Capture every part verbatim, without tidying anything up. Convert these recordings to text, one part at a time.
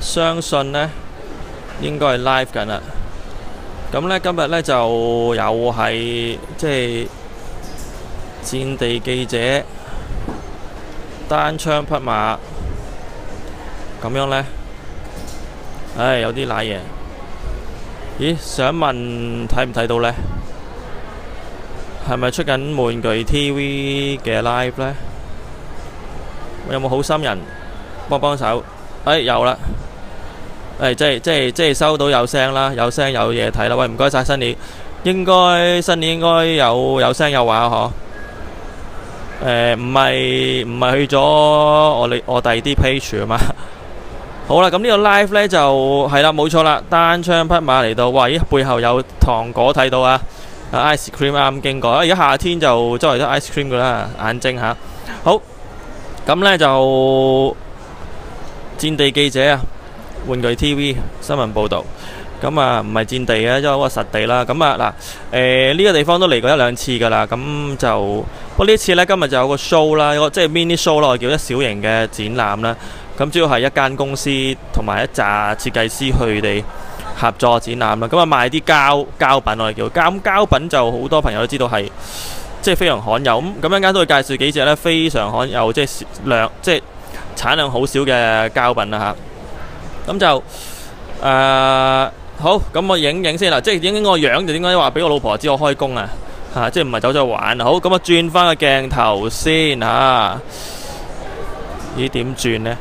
相信呢應該係 live 緊啦。咁呢今日呢就又係即係戰地記者單槍匹馬咁樣呢。唉，有啲瀨嘢。咦？想問睇唔睇到呢？係咪出緊玩具 T V 嘅 live 呢？有冇好心人幫幫手？哎，有啦。誒，即係即係即係收到有聲啦，有聲有嘢睇啦。喂，唔該晒新年，應該新年應該有有聲有畫嗬。誒，唔係唔係去咗我哋我第二啲 page 啊嘛。好啦，咁呢個 live 呢就係啦，冇錯啦，單槍匹馬嚟到。哇，咦，背後有糖果睇到啊！啊 ice cream 啱經過。而家夏天就周圍都 ice cream 噶啦，眼睛嚇。好，咁呢就戰地記者啊！玩具 T V 新聞報導，咁啊唔係戰地嘅，即係嗰個實地啦。咁啊嗱，誒呢個地方都嚟過一兩次㗎啦。咁就不過呢次呢，今日就有個 show 啦，即係 mini show 啦，我叫一小型嘅展覽啦。咁主要係一間公司同埋一紮設計師佢哋合作展覽啦。咁啊賣啲膠膠品，我哋叫膠膠品，就好多朋友都知道係即係非常罕有。咁咁一陣間都會介紹幾隻呢非常罕有，即係量即係產量好少嘅膠品啦嚇。咁就誒、呃、好，咁我影影先啦，即係影影我樣就點解話俾我老婆知我開工啊？嚇，即係唔係走咗玩？好，咁啊轉翻個鏡頭先嚇。咦？點轉呢？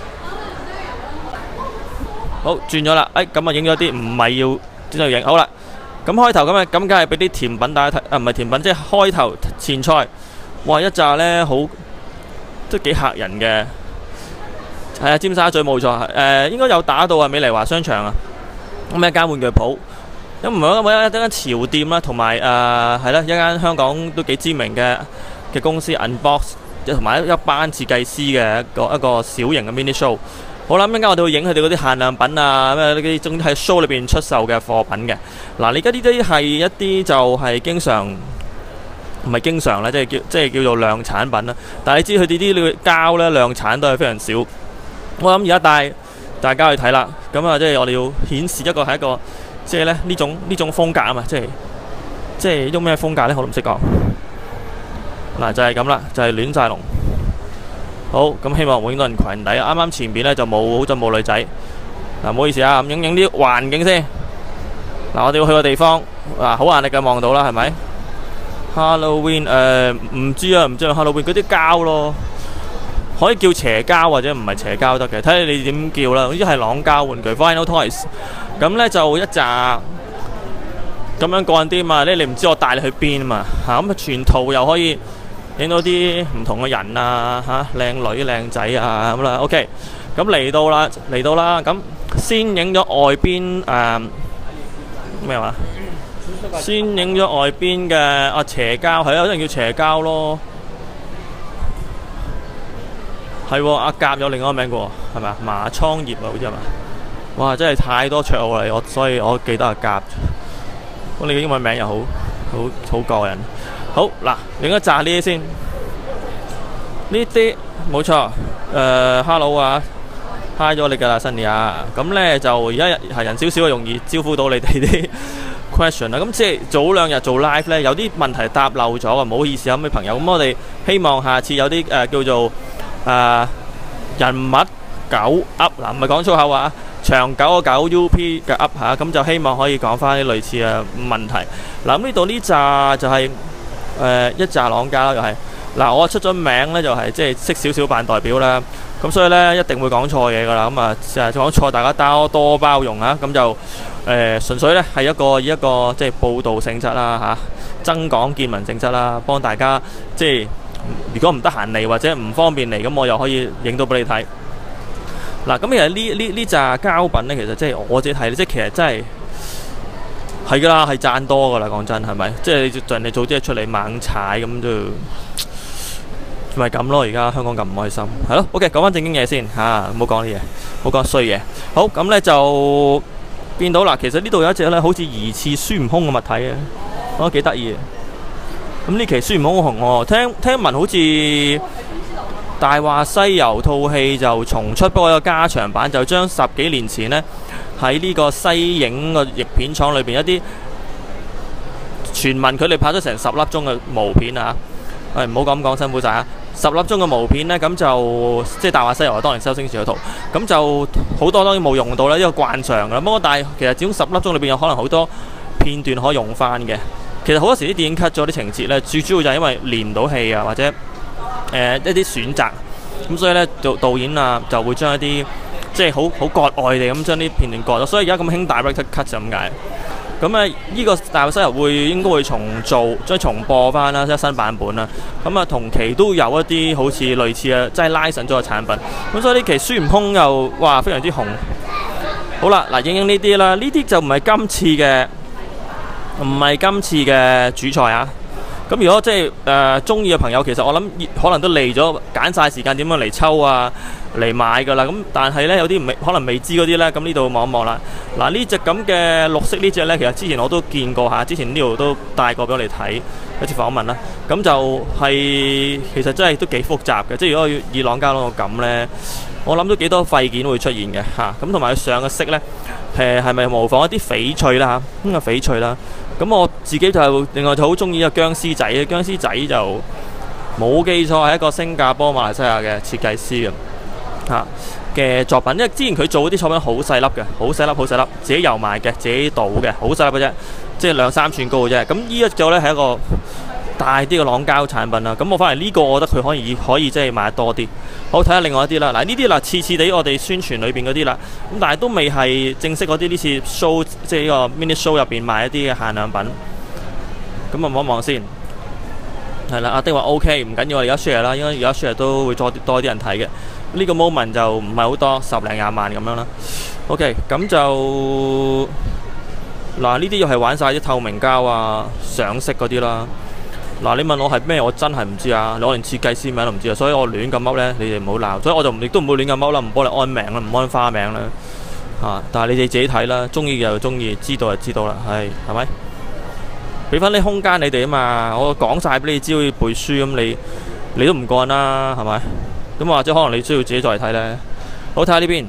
好，轉咗啦。誒，咁啊影咗啲唔係要之後影。好啦，咁開頭咁啊，咁梗係俾啲甜品大家睇啊，唔係甜品，即係開頭前菜。哇！一紮呢好都幾嚇人嘅。係啊，尖沙咀冇錯，誒、呃、應該有打到啊美麗華商場啊，咁一間玩具鋪，咁唔係一間潮店啦，同埋誒係啦一間香港都幾知名嘅嘅公司 Unbox， 同埋一班設計師嘅一個一個小型嘅 mini show。好啦，咁陣間我哋會影佢哋嗰啲限量品啊，咩嗰啲總之喺 show 裏邊出售嘅貨品嘅。嗱，而家呢啲係一啲就係經常唔係經常咧，即係叫即係叫做量產品啦。但係你知佢哋啲膠咧量產都係非常少。我諗而家帶大家去睇啦，咁啊即係我哋要顯示一個係一個即係咧呢種呢種風格啊嘛，即係即係呢種咩風格咧，我都唔識講。嗱就係咁啦，就係亂晒龍。好，咁希望會影到人裙底。啱啱前邊咧就冇好就冇女仔。嗱唔好意思啊，咁影影啲環境先。嗱我哋要去個地方，嗱好眼力嘅望到啦，係咪 ？Halloween 誒唔知啊，唔知 Halloween 嗰啲膠咯。可以叫斜膠或者唔係斜膠得嘅，睇你點叫啦。總之係朗膠玩具 Vinyl Toys。咁呢就一紮咁樣過癮啲嘛，呢你唔知我帶你去邊啊嘛嚇。咁啊全套又可以影到啲唔同嘅人啊嚇，靚女靚仔啊咁啦。OK，咁嚟到啦嚟到啦，咁先影咗外邊誒咩話？先影咗外邊嘅啊斜膠，係啊，有人叫斜膠咯。係喎，阿甲有另外一個名嘅喎，係咪啊？麻倉葉啊，好似係嘛？哇！真係太多綽號嚟，我所以我記得阿甲。咁你嘅英文名又好好好過癮。好嗱，另一紮呢啲先，呢啲冇錯。誒 ，hello 啊 ，hi 咗你㗎啦，Sunny啊。咁咧就而家係人少少，容易招呼到你哋啲 question 啦。咁即係早兩日做 live 咧，有啲問題答漏咗啊，唔好意思啊，咁啲朋友。咁我哋希望下次有啲誒叫做。誒、uh, 人物狗噏嗱，唔係講粗口啊，長久嘅狗 U P 嘅噏嚇，咁就希望可以講翻啲類似嘅問題。嗱，咁呢度呢紮就係、是、誒、呃、一紮朗膠又係嗱，我出咗名咧就係即係識少少扮代表啦，咁所以咧一定會講錯嘢噶啦，咁啊成日講錯大家多多包容啊，咁就誒、呃、純粹咧係一個以一個即係報導性質啦嚇、啊，增廣見聞性質啦，幫大家即係。如果唔得閒嚟或者唔方便嚟，咁我又可以影到俾你睇。嗱，咁其實呢呢呢紮膠品咧，其實即係我自己睇，即係其實真係係㗎啦，係賺多㗎啦。講真係咪？即係人哋做啲嘢出嚟猛踩咁就咪咁咯。而家香港咁唔開心，係咯。OK，講翻正經嘢先嚇，唔好講啲嘢，唔好講衰嘢。好，咁咧就見到啦。其實呢度有一隻咧，好似疑似孫悟空嘅物體啊，我覺得幾得意。咁呢期孫悟空好紅喎，聽聽聞好似大話西遊》套戲就重出，不過有個加長版，就將十幾年前呢喺呢個西影個譯片廠裏邊一啲傳聞佢哋拍咗成十粒鐘嘅毛片啊！誒唔好咁講，辛苦晒啊！十粒鐘嘅毛片呢，咁就即係《大話西遊》當年周星馳嗰套，咁就好多當然冇用到啦，呢個慣常㗎啦。不過但係其實始終十粒鐘裏邊有可能好多片段可以用翻嘅。其實好多時啲電影 cut 咗啲情節呢，最主要就係因為連唔到戲啊，或者誒、呃、一啲選擇，咁所以呢，導導演啊就會將一啲即係好好割愛地咁將啲片段割咗，所以而家咁興 direct cut 就咁解。咁啊，呢個《大話西遊》會應該會重做，即係重播翻啦，即係新版本啦。咁啊，同期都有一啲好似類似嘅，即係拉神咗嘅產品。咁所以呢期孫悟空又哇非常之紅。好啦，嗱影影呢啲啦，呢啲就唔係今次嘅，唔係今次嘅主菜啊。咁如果即係誒中意嘅朋友，其實我諗可能都嚟咗揀晒時間點樣嚟抽啊，嚟買㗎啦。咁但係呢，有啲未可能未知嗰啲呢，咁呢度望一望啦。嗱呢隻咁嘅綠色呢隻呢，其實之前我都見過下，之前呢度都帶過俾我哋睇一次訪問啦。咁就係、是、其實真係都幾複雜嘅，即係如果以朗膠嗰個咁呢，我諗都幾多廢件會出現嘅嚇。咁同埋佢上嘅色呢，誒係咪模仿一啲翡翠啦嚇？咁啊翡翠啦。咁我自己就另外就好中意個殭屍仔，殭屍仔就冇記錯係一個新加坡馬來西亞嘅設計師嘅嚇嘅作品，因為之前佢做嗰啲作品好細粒嘅，好細粒好細粒，自己油埋嘅，自己倒嘅，好細粒嘅啫，即係兩三寸高嘅啫。咁呢一個呢係一個大啲嘅朗膠產品啦。咁我反而呢個我覺得佢可以可以即係賣得多啲。好，睇下另外一啲啦。嗱呢啲嗱次次地我哋宣傳裏邊嗰啲啦，咁但係都未係正式嗰啲，呢次 show 即係呢個 mini show 入邊賣一啲嘅限量品。咁啊望一望先，係啦。阿丁話 OK 唔緊要，我而家 share 啦，應該而家 share 都會多啲多啲人睇嘅。呢個 moment 就唔係好多，十零廿萬咁樣啦。OK，咁就嗱呢啲又係玩晒啲透明膠啊、上色嗰啲啦。嗱，你問我係咩？我真係唔知啊！我連設計師名都唔知啊，所以我亂咁噏呢，你哋唔好鬧。所以我就亦都唔會亂咁噏啦，唔幫你安名啦，唔安花名啦嚇、啊。但係你哋自己睇啦，中意就中意，知道就知道啦，係係咪？俾翻啲空間你哋啊嘛！我講晒俾你知，好似背書咁，你你都唔幹啦，係咪？咁或者可能你需要自己再嚟睇呢。好，睇下呢邊。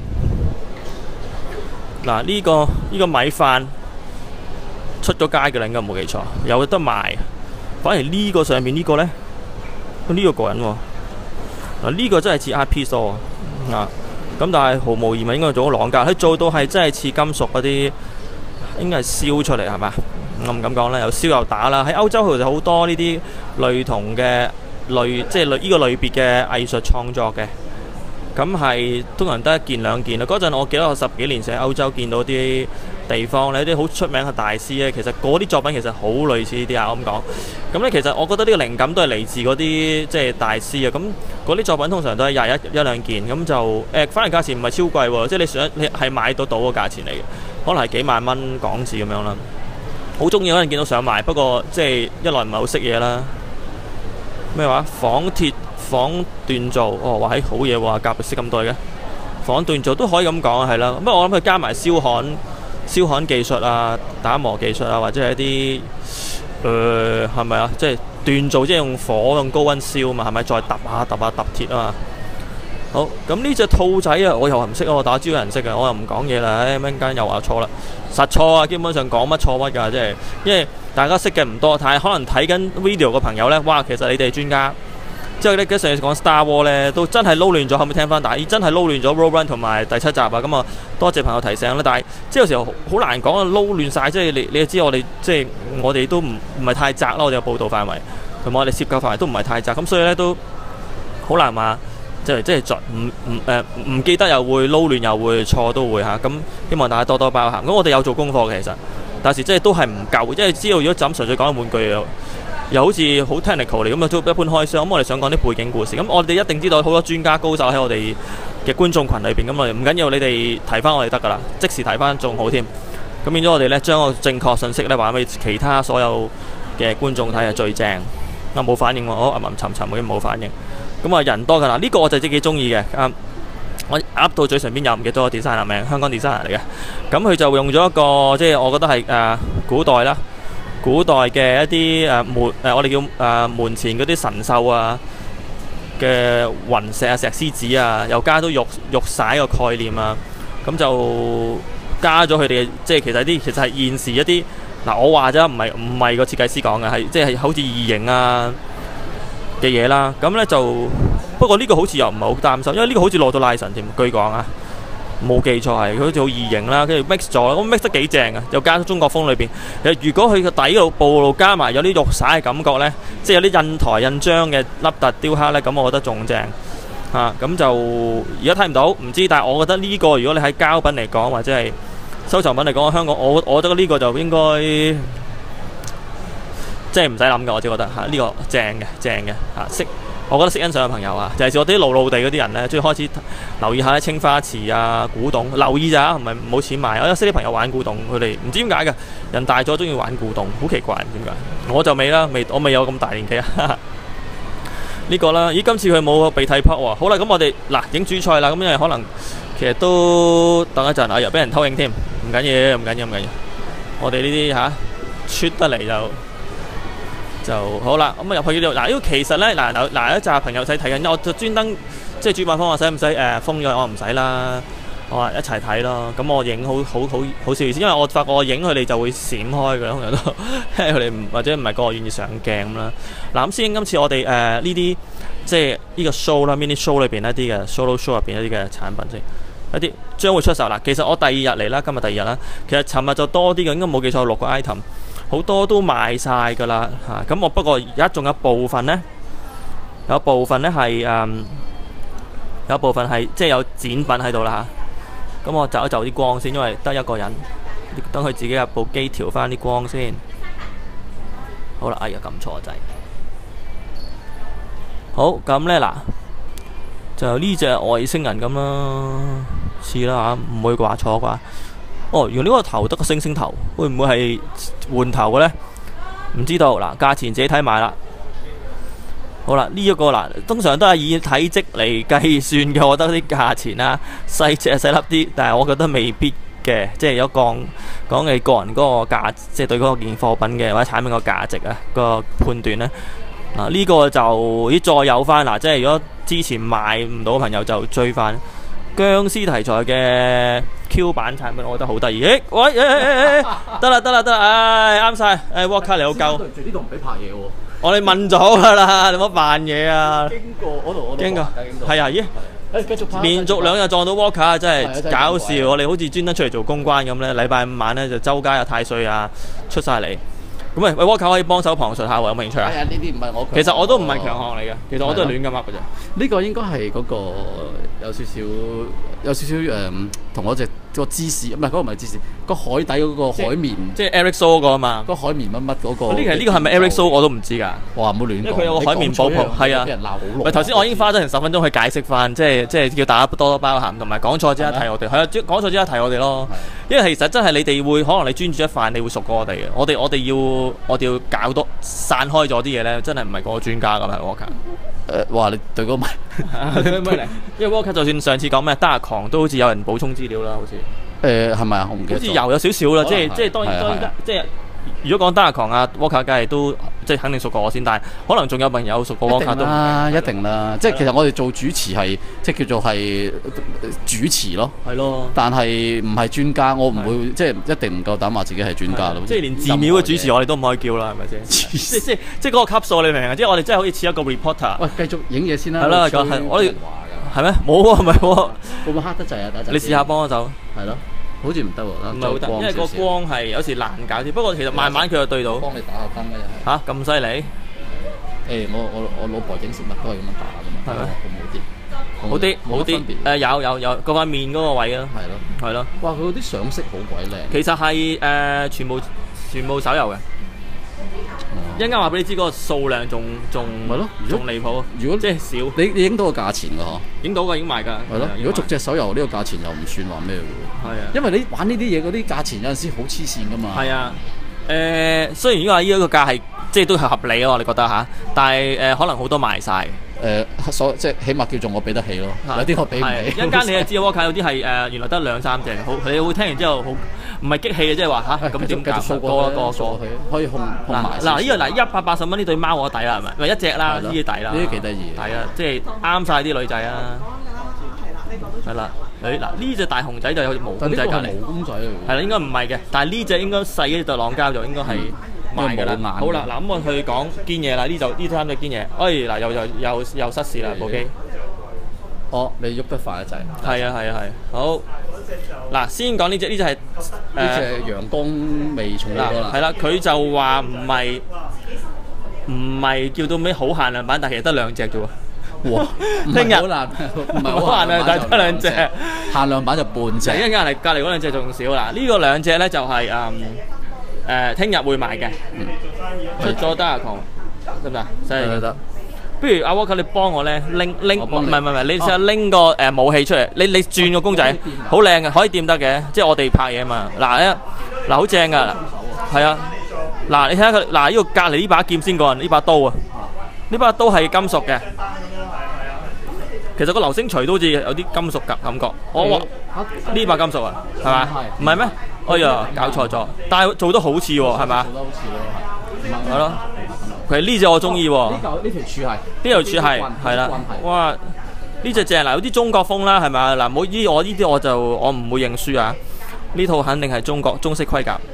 嗱，呢個呢個米飯出咗街嘅啦，應該冇記錯，有得賣。反而呢個上面呢個呢，呢、呢個個人喎、哦，嗱、呢、呢個真係似 art piece 喎，啊，咁但係毫無疑問應該做咗朗膠，佢做到係真係似金屬嗰啲，應該係燒出嚟係嘛？我唔敢講啦，又燒又打啦。喺歐洲其實好多呢啲類同嘅類，即係類呢個類別嘅藝術創作嘅，咁係通常得一件兩件啦。嗰陣我記得我十幾年前喺歐洲見到啲地方咧，啲好出名嘅大師咧，其實嗰啲作品其實好類似呢啲啊，我咁講。咁咧其實我覺得呢個靈感都係嚟自嗰啲即係大師啊。咁嗰啲作品通常都係廿一一兩件，咁就誒、呃，反而價錢唔係超貴喎，即係你想你係買到到嘅價錢嚟嘅，可能係幾萬蚊港紙咁樣啦。好中意嗰陣見到想買，不過即係一來唔係好識嘢啦。咩話？仿鐵仿鍛造，哦，話係好嘢喎，夾識咁多嘅仿鍛造都可以咁講啊，係啦。不過我諗佢加埋燒焊。燒焊技術啊、打磨技術啊，或者係一啲誒係咪啊？即係鍛造，即係用火用高溫燒嘛，係咪？再揼下揼下揼鐵啊嘛。好，咁呢隻兔仔啊，我又唔識啊，我打招有人識嘅，我又唔講嘢啦。唉，陣間又話錯啦，實錯啊！基本上講乜錯乜㗎，即係因為大家識嘅唔多，但係可能睇緊 video 嘅朋友呢，哇，其實你哋係專家。之後咧，跟上次講 Star Wars 咧，都真係撈亂咗，後尾聽翻，但係真係撈亂咗 Rogue One 同埋第七集啊！咁啊，多謝朋友提醒啦。但係即係有時候好難講啊，撈亂晒，即係你你就知我哋即係我哋都唔唔係太窄啦，我哋嘅報導範圍同埋我哋涉及範圍都唔係太窄，咁所以咧都好難話即係即係盡唔唔誒唔記得又會撈亂又會錯都會嚇。咁希望大家多多包涵。咁我哋有做功課嘅其實，但係即係都係唔夠，即係知道如果就咁純粹講玩具又好似好 technical 嚟咁啊，都一般開箱。咁我哋想講啲背景故事，咁我哋一定知道好多專家高手喺我哋嘅觀眾群裏邊。咁我哋唔緊要，你哋提翻我哋得㗎啦，即時提翻仲好添。咁變咗我哋咧將個正確信息咧話俾其他所有嘅觀眾睇係最正。啊冇反應喎，我吟吟沉沉嗰啲冇反應。咁啊人多㗎啦，呢、這個我就自己中意嘅。啊，我噏到嘴唇邊又唔記得咗個 designer 名，香港 designer 嚟嘅。咁佢就用咗一個即係我覺得係誒、呃、古代啦。古代嘅一啲誒門誒，我哋叫誒、呃、門前嗰啲神獸啊， 嘅雲石啊、石獅子啊，又加到玉玉璽個概念啊，咁就加咗佢哋即係其實啲其實係現時一啲嗱，我話啫，唔係唔係個設計師講嘅，係即係好似異形啊嘅嘢啦。咁咧就不過呢個好似又唔係好擔心，因為呢個好似落到拉神添，據講啊。冇記錯係，佢好似好異形啦，跟住 mix 咗，咁 mix 得幾正啊！又加咗中國風裏邊。其實如果佢個底度布路加埋有啲玉璽嘅感覺咧，即係有啲印台印章嘅凹凸雕刻咧，咁我覺得仲正嚇。咁、啊、就而家睇唔到，唔知，但係我覺得呢、這個如果你喺膠品嚟講，或者係收藏品嚟講，香港我我覺得呢個就應該即係唔使諗嘅，我只覺得嚇呢、這個正嘅正嘅嚇識。我覺得識欣賞嘅朋友啊，就係、是、我啲老老地嗰啲人咧，中意開始留意下啲青花瓷啊、古董，留意咋，唔係冇錢買。我有識啲朋友玩古董，佢哋唔知點解嘅，人大咗中意玩古董，好奇怪點解？我就未啦，未我未有咁大年紀啊。呢個啦，咦，今次佢冇被剃 pot 喎。好啦，咁我哋嗱影主菜啦，咁因為可能其實都等一陣啊，又俾人偷影添，唔緊要，唔緊要，唔緊要。我哋呢啲嚇出得嚟就。就好啦，咁啊入去呢度嗱，因為其實咧嗱嗱嗱一紮朋友仔睇緊，我就專登即係主辦方話使唔使誒封咗，我唔使啦，我話一齊睇咯。咁我影好好好好少意思，因為我發覺我影佢哋就會閃開嘅，通常都佢哋唔或者唔係個個願意上鏡咁啦。嗱咁先，今次我哋誒呢啲即係呢個 show 啦 ，mini show 裏邊一啲嘅 solo show 入邊一啲嘅產品先，一啲將會出售啦。其實我第二日嚟啦，今日第二日啦，其實尋日就多啲嘅，應該冇記錯六個 item。好多都賣晒㗎啦嚇，咁我不過而家仲有部分呢，有部分呢係誒，有部分係即係有展品喺度啦嚇。咁我就一就啲光先，因為得一個人，等佢自己入部機調翻啲光先。好啦，哎呀撳錯掣。好咁呢嗱，就呢隻外星人咁啦，似啦嚇，唔會話錯啩？哦，原來呢個頭得個星星頭，會唔會係換頭嘅呢？唔知道嗱，價錢自己睇埋啦。好啦，呢、這、一個嗱，通常都係以體積嚟計算嘅，我覺得啲價錢啦，細隻細粒啲，但係我覺得未必嘅，即係有講講你個人嗰個價，即係對嗰件貨品嘅或者產品個價值啊個判斷呢。嗱，呢個就咦再有翻嗱，即係如果之前買唔到嘅朋友就追翻。僵屍題材嘅 Q 版產品，我覺得好得意。誒，喂，誒誒誒誒，得啦得啦得啦，唉啱晒。誒 Walker 你好夠。對住呢度唔俾拍嘢喎。我哋問咗㗎啦，你唔好扮嘢啊。經過嗰度，經過。係啊，咦？誒，繼續拍。連續兩日撞到 Walker 真係搞笑，我哋好似專登出嚟做公關咁咧。禮拜五晚咧就周街啊太歲啊出晒嚟。咁喂喂 Walker 可以幫手旁述下喎，有冇興趣啊？係啊，呢啲唔係我。其實我都唔係強項嚟嘅，其實我都係亂咁噏嘅啫。 呢個應該係嗰個有少少有少少誒，同我隻個芝士唔係嗰個唔係芝士，個海底嗰個海綿， 即係 Eric So 嗰個啊嘛。個海綿乜乜嗰個。呢其實呢個係咪 Eric So 我都唔知㗎。哇！唔好亂講。因為佢有個海綿寶寶，係啊。俾人鬧好耐。喂，頭先我已經花咗成十分鐘去解釋翻，即係即係叫大家多多包涵，同埋講錯之後提我哋，係啊，講錯之後提我哋咯。因為其實真係你哋會可能你專注一範，你會熟過我哋嘅。我哋我哋要我哋要搞多散開咗啲嘢咧，真係唔係個個專家㗎嘛 Walker。 誒，哇！你對嗰個咪因為 Walker 就算上次講咩 Dark 狂都好似有人補充資料啦，好似誒係咪啊？我唔記得。好似有有少少啦，即係即係當然當然即係如果講 Dark 狂啊 Walker 梗係都即係肯定熟過我先，但係可能仲有朋友熟過 Walker 都啦，一定啦。即係其實我哋做主持係即係叫做係主持咯， 係咯。 但係唔係專家，我唔會即係一定唔夠膽話自己係專家咯。 即係連寺廟嘅主持我哋都唔可以叫啦，係咪先？即即即嗰個級數你明啊？即係我哋真係好似似一個 reporter。 喂，繼續影嘢先啦。 係啦，係我哋係咩？冇喎，係咪喎？ 會唔會黑得滯啊？等陣。 你試下幫我手。 係咯。好似唔得喎， 唔係好得，因為個光係有時難搞啲。不過其實慢慢佢就對到。 幫你打下燈嘅又係。 嚇咁犀利？ 誒，我我我老婆影食物都係咁樣打㗎嘛。係咩？ 好啲。好啲，好啲。誒有有有，嗰塊面嗰個位啊。係咯。係咯。 哇！佢嗰啲上色好鬼靚。 其實係誒全部全部手遊嘅。一陣間話俾你知嗰個數量仲仲係咯， 仲離譜。如果即係少， 你你影到個價錢㗎嗬？ 影到㗎，影埋㗎。係咯。 如果逐隻手遊呢個價錢又唔算話咩喎？係啊。因為你玩呢啲嘢嗰啲價錢有陣時好黐線㗎嘛。係啊。 誒，雖然呢個呢一個價係即係都係合理咯，你覺得嚇？但係誒可能好多賣晒。 誒，所即係起碼叫做我俾得起咯。有啲我俾唔起。 一間你就知 Walker 有啲係誒原來得兩三隻，好你會聽完之後好唔係激氣嘅，即係話吓咁點搞？ 掃個過個掃佢，可以控控埋。 嗱呢個嗱一百八十蚊呢對貓我抵啦，係咪？咪一隻啦，呢啲抵啦。 呢啲幾得意。 抵啊，即係啱晒啲女仔啊。係啦，誒嗱呢隻大熊仔就有毛公仔隔離。 毛公仔嚟。 係啦，應該唔係嘅，但係呢隻應該細嘅就朗膠就應該係賣㗎啦。好啦，嗱咁我去講堅嘢啦，呢就呢三隻堅嘢。哎嗱，又又又又失事啦部機。 哦，你喐得快一滯。 係啊係啊係。好。嗱，先講呢隻，呢隻係呢隻陽光味重好多啦。 係啦，佢就話唔係唔係叫到咩好限量版，但係其實得兩隻啫喎。 哇！ 聽日好難，唔係好限量， 但係得兩隻。 限量版就半隻。 一陣間嚟隔離嗰兩隻仲少啦。呢個兩隻咧就係誒誒，聽日會賣嘅。出咗得啊，狂得唔得？得得。不如阿 Walker 你幫我咧拎拎，唔係唔係唔係，你試下拎個誒武器出嚟，你你轉個公仔，好靚嘅，可以掂得嘅，即係我哋拍嘢啊嘛。嗱咧，嗱好正噶，係啊，嗱你睇下佢，嗱呢個隔離呢把劍先過人，呢把刀啊，呢把刀係金屬嘅，其實個流星錘都好似有啲金屬感感覺。我話呢把金屬啊，係嘛？唔係咩？哎呀，搞錯咗，但係做得好似喎，係嘛？ 做得好似咯，係。 係咯。其實呢隻我中意喎， 呢嚿呢條柱係，呢條柱係係啦，哇！呢隻正嗱，有啲中國風啦，係咪？嗱，冇呢我呢啲我就我唔會認輸啊！呢套肯定係中國中式盔甲。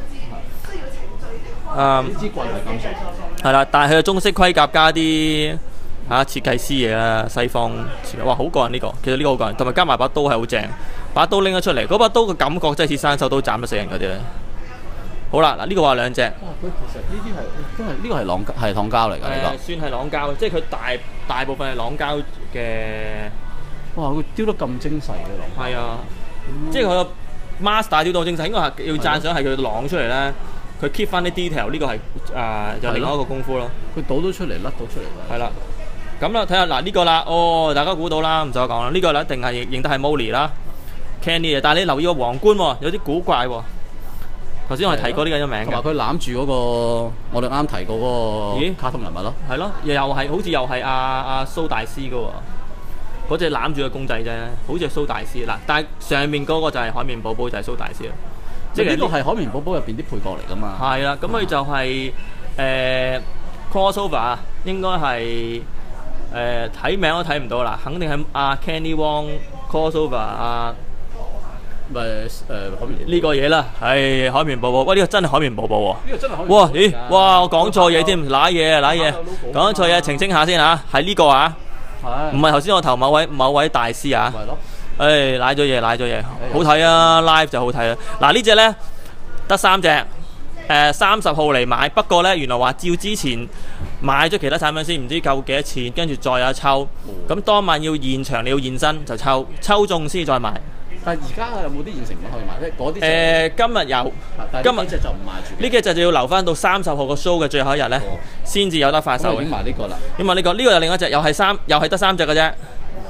誒， 支棍係金屬。 係啦，但係佢嘅中式盔甲加啲嚇設計師嘢啦，西方設計，哇，好過癮呢個！其實呢個好過癮，同埋加埋把刀係好正，把刀拎咗出嚟，嗰把刀嘅感覺真係似生手刀斬得死人嗰啲咧。好啦，嗱呢個話兩隻。 哇！佢其實呢啲係真係呢個係朗係糖膠嚟㗎，呢個。 算係朗膠，即係佢大大部分係朗膠嘅。 哇！佢雕得咁精細嘅朗。 係啊，即係佢個 master 雕到精細，應該係要讚賞係佢朗出嚟咧，佢 keep 翻啲 detail，呢個係誒就另外一個功夫咯。 佢倒到出嚟，甩到出嚟。 係啦，咁啦，睇下嗱呢個啦，哦，大家估到啦，唔使我講啦，呢個咧一定係認得係 Molly 啦 ，Kenny 嘅，但係你留意個皇冠喎，有啲古怪喎。頭先我哋提過呢個人名嘅， 同埋佢攬住嗰個我哋啱提過嗰個卡通人物咯， 係咯，又係好似又係阿阿蘇大師嘅喎，嗰隻攬住個公仔啫，好似係蘇大師嗱，但係上面嗰個就係海綿寶寶就係蘇大師啦， 即係呢個係海綿寶寶入邊啲配角嚟㗎嘛。 係啦，咁佢就係誒 crossover 啊，應該係誒睇名都睇唔到啦，肯定係阿 Kenny Wong crossover 阿。 咪誒海綿呢個嘢啦，係海綿寶寶，喂呢個真係海綿寶寶喎！ 呢個真係海綿。 哇咦，哇我講錯嘢添，揦嘢啊揦嘢，講錯嘢澄清下先嚇，係呢個啊，唔係頭先我投某位某位大師啊。 咪咯。 誒揦咗嘢揦咗嘢，好睇啊 ，live 就好睇啦。嗱呢隻咧得三隻，誒三十號嚟買，不過咧原來話照之前買咗其他產品先，唔知夠幾多錢，跟住再有抽，咁當晚要現場你要現身就抽，抽中先再買。 但係而家有冇啲現成品可以買？即係嗰啲誒，今日有，今日呢隻就唔賣住。 呢隻就要留翻到三十號個 show 嘅最後一日咧，先至有得發售嘅。 影埋呢個啦。 影埋呢個，呢個又另一隻，又係三，又係得三隻嘅啫。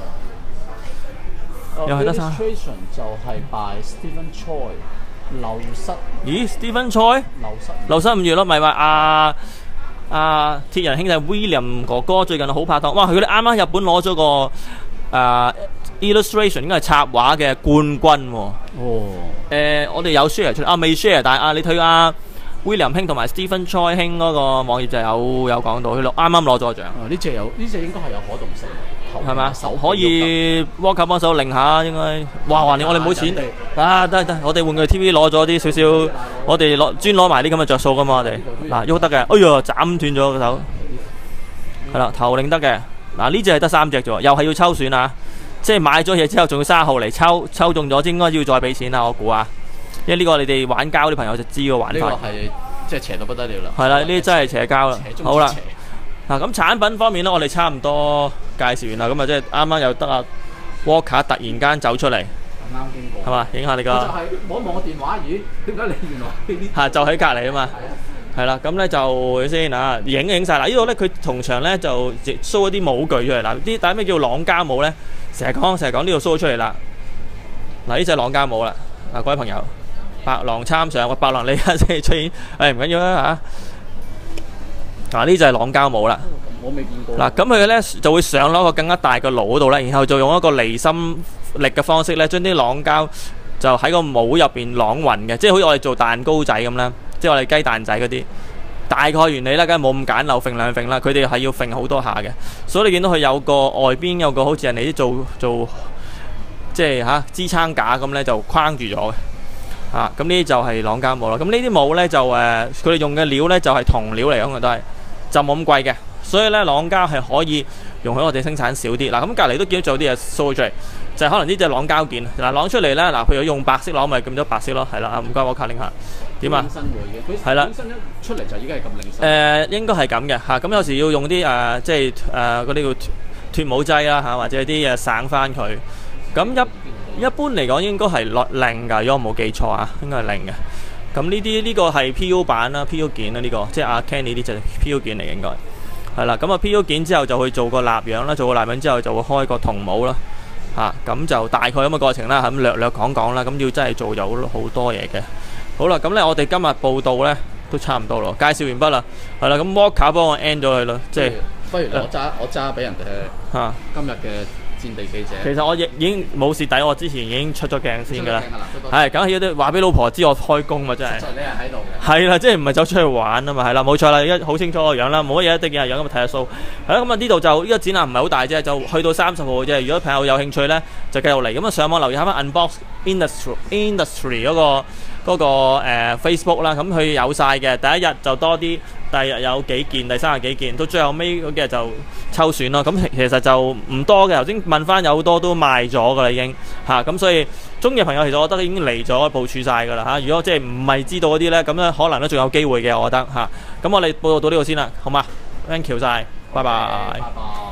又係得三。 Illustration 就係 by Stephen Choi，流失。 咦 ，Stephen Choi？流失。流失五月咯，咪話阿阿鐵人兄弟 William 哥哥最近好拍檔，哇！佢哋啱啱日本攞咗個誒。illustration 應該係插畫嘅冠軍喎。哦。誒，我哋有 share 出嚟，啊未 share，但係啊你睇阿 William 兄同埋 Stephen Choi 兄嗰個網頁就有有講到，佢攞啱啱攞咗獎。啊，呢隻有呢隻應該係有可動性，係嘛？可以 Walker 幫手擰下應該。哇！橫掂我哋冇錢。啊得得，我哋玩具 T V 攞咗啲少少，我哋攞專攞埋啲咁嘅着數噶嘛，我哋。嗱喐得嘅，哎呀斬斷咗個手。係啦，頭擰得嘅。嗱呢隻係得三隻啫喎，又係要抽選啊！即係買咗嘢之後，仲要三號嚟抽，抽中咗應該要再俾錢啦，我估啊！因為呢個你哋玩膠啲朋友就知個玩法。呢個係即係邪到不得了啦。係啦，呢啲真係邪膠啦。好啦，嗱咁產品方面咧，我哋差唔多介紹完啦。咁啊，即係啱啱又得阿 Walker 突然間走出嚟，啱經過，係嘛？影下你個。就係望一望個電話，咦？點解你原來呢啲？係就喺隔離啊嘛。係啦，咁咧就先啊，影影曬啦。呢度咧佢同場咧就 show 一啲模具出嚟啦。啲但係咩叫朗膠帽咧？成日講成日講呢度 show 出嚟啦。嗱呢隻朗膠帽啦，啊各位朋友，白狼參上，喂白狼你而家即係出現，誒唔緊要啦嚇。嗱呢就係朗膠帽啦。我未見過。嗱咁佢咧就會上攞個更加大嘅爐嗰度咧，然後就用一個離心力嘅方式咧，將啲朗膠就喺個模入邊啷勻嘅，即係好似我哋做蛋糕仔咁啦，即係我哋雞蛋仔嗰啲。大概原理啦，梗係冇咁簡陋，揈兩揈啦。佢哋係要揈好多下嘅，所以你見到佢有個外邊有個好似人哋啲做做即係嚇、啊、支撐架咁咧，就框住咗嘅。啊，咁呢啲就係朗膠帽啦。咁呢啲帽咧就誒，佢哋用嘅料咧就係銅料嚟講嘅都係，就冇咁貴嘅。所以咧朗膠係可以容許我哋生產少啲。嗱，咁隔離都見到做啲嘢 show 出嚟，就係可能呢隻朗膠件。嗱，朗出嚟咧，嗱，譬如用白色朗咪咁咗白色咯，係啦。唔該，我卡拎下。點啊？係啦，本身一出嚟就已經係咁靚身。誒，應該係咁嘅嚇。咁有時要用啲誒，即係誒嗰啲叫脱帽劑啦嚇，或者啲嘢省翻佢。咁一一般嚟講應該係落零㗎，如果我冇記錯啊，應該係零嘅。咁呢啲呢個係 P U 版啦 ，P U 件啦呢個，即係阿 Kenny 呢隻 P U 件嚟嘅應該。係啦，咁啊 P U 件之後就去做個蠟樣啦，做個蠟樣之後就會開個銅帽啦。嚇，咁就大概咁嘅過程啦，咁略略講講啦。咁要真係做就好多嘢嘅。好啦，咁咧我哋今日報道咧都差唔多咯，介紹完畢啦，係啦，咁 Walker 幫我 end 咗佢咯，即係不如我揸我揸俾人哋嚇今日嘅戰地記者。 其實我亦已經冇蝕底，我之前已經出咗鏡先㗎啦，係梗係要啲話俾老婆知我開工嘛，真係。實在你係喺度嘅。係啦，即係唔係走出去玩啊嘛，係啦，冇錯啦，而家好清楚個樣啦，冇乜嘢一定嘅樣咁睇下數。係啦，咁啊呢度就呢個展覽唔係好大啫，就去到三十號嘅啫。如果朋友有興趣咧，就繼續嚟咁啊，上網留意下翻 Unbox Industry Industry 嗰個。嗰、那個、呃、Facebook 啦，咁佢有晒嘅，第一日就多啲，第二日有幾件，第三日幾件，到最後尾嗰幾日就抽選咯。咁其實就唔多嘅，頭先問翻有好多都賣咗噶啦已經嚇，咁、啊、所以中意嘅朋友其實我覺得已經嚟咗部署晒噶啦嚇。如果即係唔係知道嗰啲咧，咁咧可能都仲有機會嘅，我覺得嚇。咁、啊、我哋報道到呢度先啦，好嘛？Thank you 晒，拜拜。拜拜。